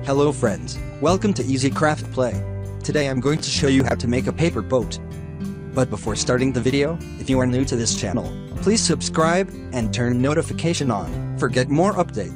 Hello friends, welcome to Easy Craft Play. Today I'm going to show you how to make a paper boat. But before starting the video, if you are new to this channel, please subscribe and turn notification on for get more update.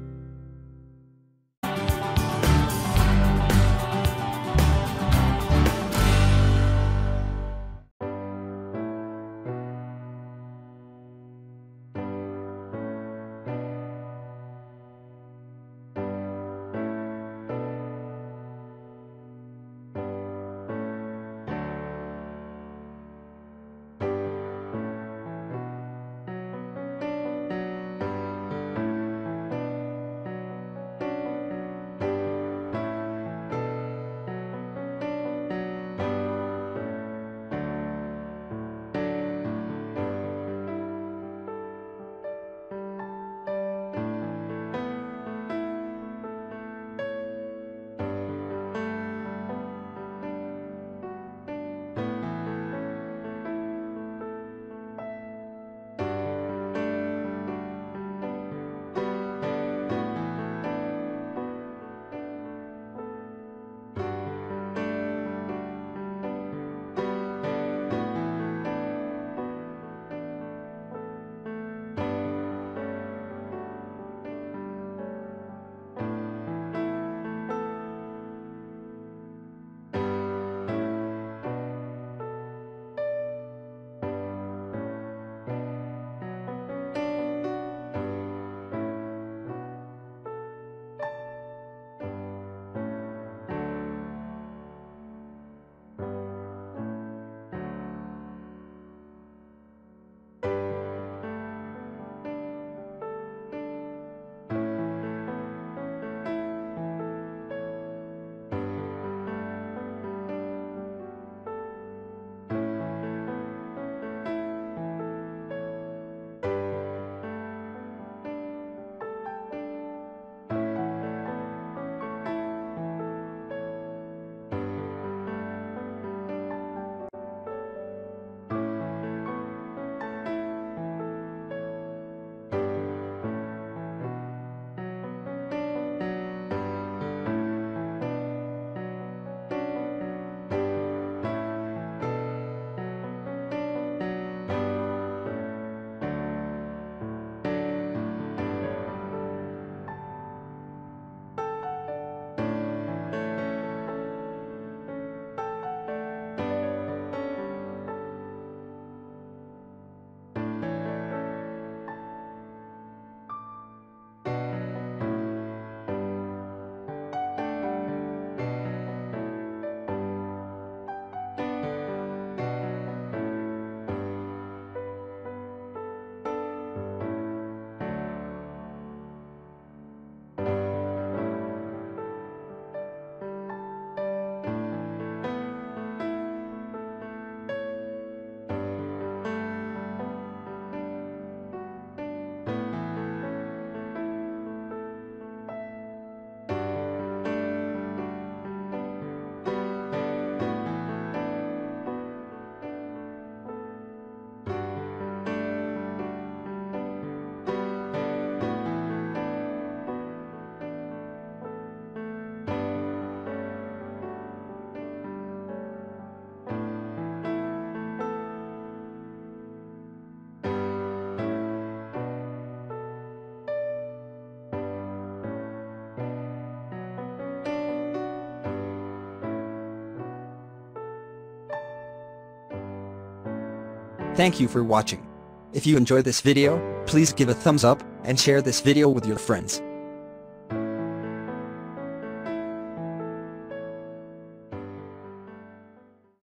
Thank you for watching. If you enjoyed this video, please give a thumbs up and share this video with your friends.